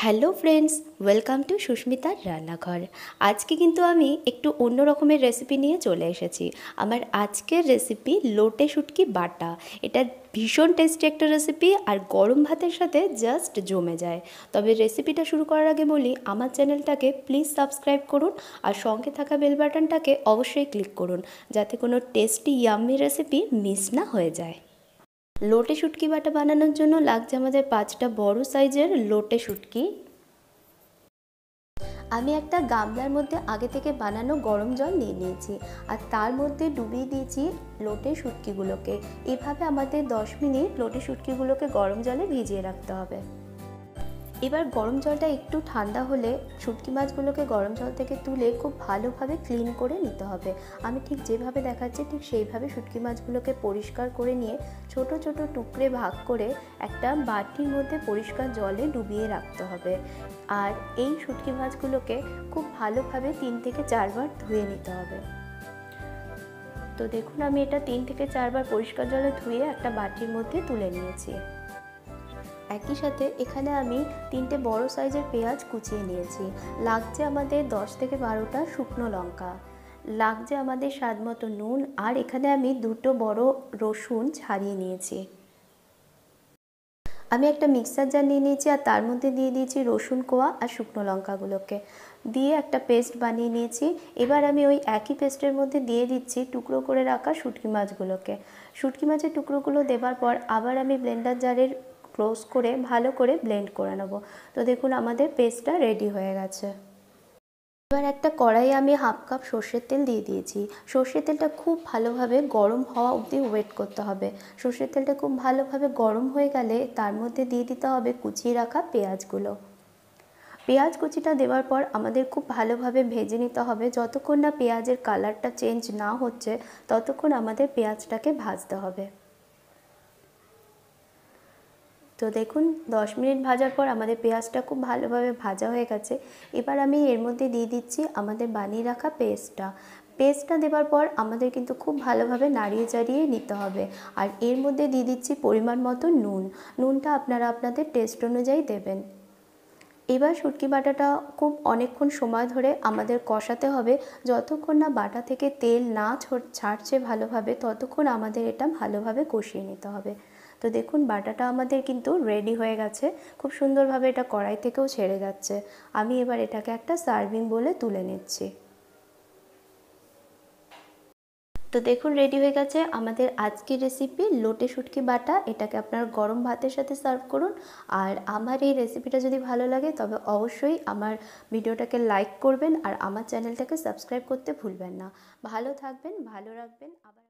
Hello friends, welcome to সুস্মিতার রান্নাঘর। আজকে কিন্তু আমি একটু অন্য রকমের রেসিপি নিয়ে চলে এসেছি। আমার আজকের রেসিপি লোটে শুটকি বাটা। এটা ভীষণ টেস্টি একটা রেসিপি আর গরম ভাতের সাথে জাস্ট জমে যায়। তবে রেসিপিটা শুরু করার আগে বলি, আমার চ্যানেলটাকে প্লিজ সাবস্ক্রাইব করুন আর সঙ্গে থাকা বেল বাটনটাকে অবশ্যই ক্লিক করুন, যাতে কোনো টেস্টি ইয়াম্মি রেসিপি মিস না হয়ে যায়। লোটে শুটকি বাটা বানানোর জন্য লাগছে আমাদের 5টা বড় সাইজের লোটে শুটকি। আমি একটা গামলার মধ্যে আগে থেকে বানানো গরম জল নিয়ে নিয়েছি আর তার মধ্যে ডুবিয়ে দিয়েছি লোটে শুটকিগুলোকে। এভাবে আমাদের 10 মিনিট লোটে শুটকিগুলোকে গরম জলে ভিজিয়ে রাখতে হবে। এবার গরম জলটা একটু ঠান্ডা হলে শুটকি মাছগুলোকে গরম জল থেকে তুলে খুব ভালোভাবে ক্লিন করে নিতে হবে। আমি ঠিক যেভাবে দেখাচ্ছি ঠিক সেইভাবে শুটকি মাছগুলোকে পরিষ্কার করে নিয়ে ছোট ছোট টুকরে ভাগ করে একটা বাটির মধ্যে পরিষ্কার জলে ডুবিয়ে রাখতে হবে। আর এই শুটকি মাছগুলোকে খুব ভালোভাবে 3 থেকে 4 বার ধুয়ে নিতে হবে। তো দেখুন, আমি এটা 3 থেকে 4 বার পরিষ্কার জলে ধুয়ে একটা বাটির মধ্যে তুলে নিয়েছি। একই সাথে এখানে আমি 3টে বড় সাইজের পেঁয়াজ কুচিয়ে নিয়েছি। লাগছে আমাদের 10 থেকে 12টা শুকনো লঙ্কা, লাগছে আমাদের স্বাদ মতো নুন, আর এখানে আমি 2টো বড় রসুন ছাড়িয়ে নিয়েছি। আমি একটা মিক্সার জার নিয়ে নিয়েছি আর তার মধ্যে দিয়ে দিয়েছি রসুন কোয়া আর শুকনো লঙ্কাগুলোকে দিয়ে একটা পেস্ট বানিয়ে নিয়েছি। এবার আমি ওই একই পেস্টের মধ্যে দিয়ে দিচ্ছি টুকরো করে রাখা শুটকি মাছগুলোকে। শুটকি মাছের টুকরোগুলো দেওয়ার পর আবার আমি ব্লেন্ডার জারের ক্লোজ করে ভালো করে ব্লেন্ড করে নেব। তো দেখুন, আমাদের পেস্টটা রেডি হয়ে গেছে। এবার একটা কড়াইয়ে আমি হাফ কাপ সর্ষের তেল দিয়ে দিয়েছি। সর্ষের তেলটা খুব ভালোভাবে গরম হওয়া অবধি ওয়েট করতে হবে। সর্ষের তেলটা খুব ভালোভাবে গরম হয়ে গেলে তার মধ্যে দিয়ে দিতে হবে কুচিয়ে রাখা পেঁয়াজগুলো। পেঁয়াজ কুচিটা দেওয়ার পর আমাদের খুব ভালোভাবে ভেজে নিতে হবে। যতক্ষণ না পেঁয়াজের কালারটা চেঞ্জ না হচ্ছে ততক্ষণ আমাদের পেঁয়াজটাকে ভাজতে হবে। তো দেখুন, 10 মিনিট ভাজার পর আমাদের পেঁয়াজটা খুব ভালোভাবে ভাজা হয়ে গেছে। এবার আমি এর মধ্যে দিয়ে দিচ্ছি আমাদের বানিয়ে রাখা পেস্টটা দেওয়ার পর আমাদের কিন্তু খুব ভালোভাবে নাড়িয়ে চাড়িয়ে নিতে হবে। আর এর মধ্যে দিয়ে দিচ্ছি পরিমাণ মতো নুনটা আপনারা আপনাদের টেস্ট অনুযায়ী দেবেন। এবার শুটকি বাটাটা খুব অনেকক্ষণ সময় ধরে আমাদের কষাতে হবে। যতক্ষণ না বাটা থেকে তেল না ছাড়ছে ভালোভাবে, ততক্ষণ আমাদের এটা ভালোভাবে কষিয়ে নিতে হবে। তো দেখুন, বাটাটা আমাদের কিন্তু রেডি হয়ে গেছে। খুব সুন্দরভাবে এটা কড়াই থেকেও ছেড়ে যাচ্ছে। আমি এবার এটাকে একটা সার্ভিং বলে তুলে নিচ্ছি। তো দেখুন, রেডি হয়ে গেছে আমাদের আজকের রেসিপি লোটে শুটকি বাটা। এটাকে আপনারা গরম ভাতের সাথে সার্ভ করুন। আর আমার এই রেসিপিটা যদি ভালো লাগে তবে অবশ্যই আমার ভিডিওটাকে লাইক করবেন আর আমার চ্যানেলটাকে সাবস্ক্রাইব করতে ভুলবেন না। ভালো থাকবেন, ভালো রাখবেন। আবার